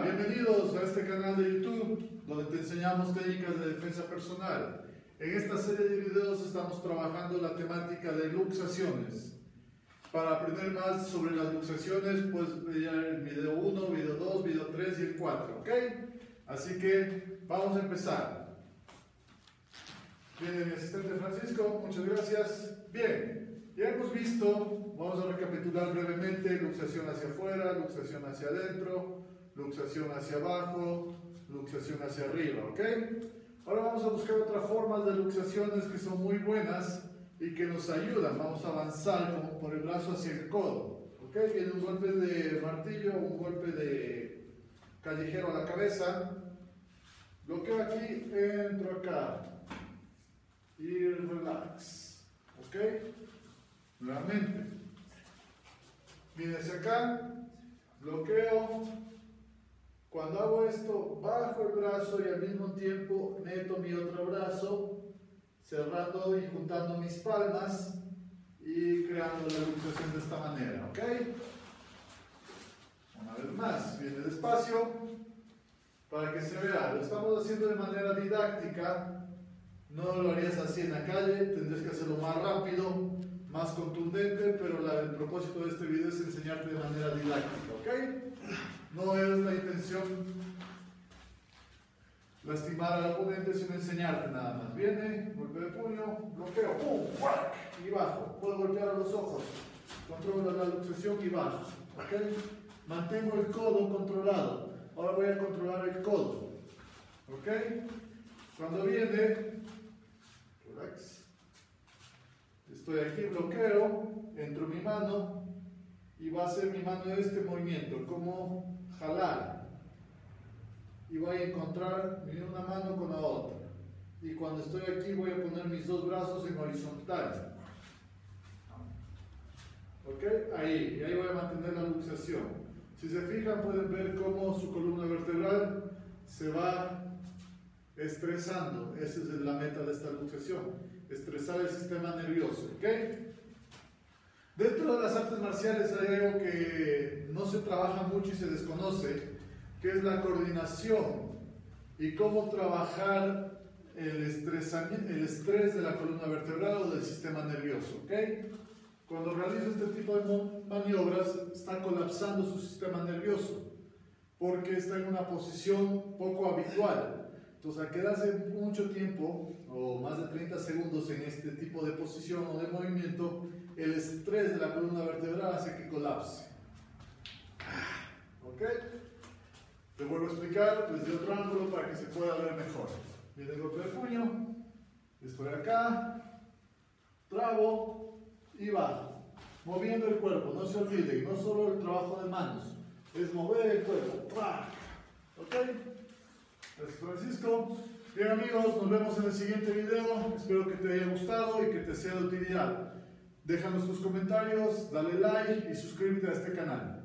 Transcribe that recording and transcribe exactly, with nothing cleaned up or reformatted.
bienvenidos a este canal de YouTube donde te enseñamos técnicas de defensa personal. En esta serie de videos estamos trabajando la temática de luxaciones. Para aprender más sobre las luxaciones puedes ver el video uno, video dos, video tres y el cuatro, ¿ok? Así que vamos a empezar. Viene mi asistente Francisco, muchas gracias. Bien, ya hemos visto, vamos a recapitular brevemente, luxación hacia afuera, luxación hacia adentro, luxación hacia abajo, luxación hacia arriba, ¿ok? Ahora vamos a buscar otras formas de luxaciones que son muy buenas y que nos ayudan. Vamos a avanzar como por el brazo hacia el codo, ¿ok? Viene un golpe de martillo, un golpe de callejero a la cabeza. Bloqueo aquí, entro acá y relax, ¿ok? Nuevamente. Viene hacia acá, bloqueo. Cuando hago esto, bajo el brazo y al mismo tiempo meto mi otro brazo, cerrando y juntando mis palmas y creando la luxación de esta manera, ¿ok? Una vez más, viene despacio para que se vea. Lo estamos haciendo de manera didáctica, no lo harías así en la calle, tendrías que hacerlo más rápido, más contundente, pero la, el propósito de este video es enseñarte de manera didáctica, ¿ok? No es la intención lastimar al oponente, sino enseñarte nada más. Viene, golpe de puño, bloqueo, ¡pum! ¡Fuac! Y bajo. Puedo golpear a los ojos, controlo la luxación y bajo, ¿ok? Mantengo el codo controlado. Ahora voy a controlar el codo, ¿ok? Cuando viene, relax. Estoy aquí, bloqueo, entro mi mano y va a ser mi mano este movimiento, como jalar. Y voy a encontrar una mano con la otra. Y cuando estoy aquí voy a poner mis dos brazos en horizontal. ¿Ok? Ahí, y ahí voy a mantener la luxación. Si se fijan pueden ver cómo su columna vertebral se va estresando. Esa es la meta de esta luxación. Estresar el sistema nervioso. ¿Ok? Dentro de las artes marciales hay algo que no se trabaja mucho y se desconoce, que es la coordinación y cómo trabajar el, el estrés de la columna vertebral o del sistema nervioso, ¿ok? Cuando realiza este tipo de maniobras está colapsando su sistema nervioso porque está en una posición poco habitual. Entonces, al quedarse mucho tiempo o más de treinta segundos en este tipo de posición o de movimiento, el estrés de la columna vertebral hace que colapse. ¿Ok? Te vuelvo a explicar desde otro ángulo para que se pueda ver mejor. Viene el golpe de puño, estoy acá, trabo y bajo. Moviendo el cuerpo, no se olviden, no solo el trabajo de manos, es mover el cuerpo. ¿Ok? Gracias, Francisco. Bien, amigos, nos vemos en el siguiente video. Espero que te haya gustado y que te sea de utilidad. Déjanos tus comentarios, dale like y suscríbete a este canal.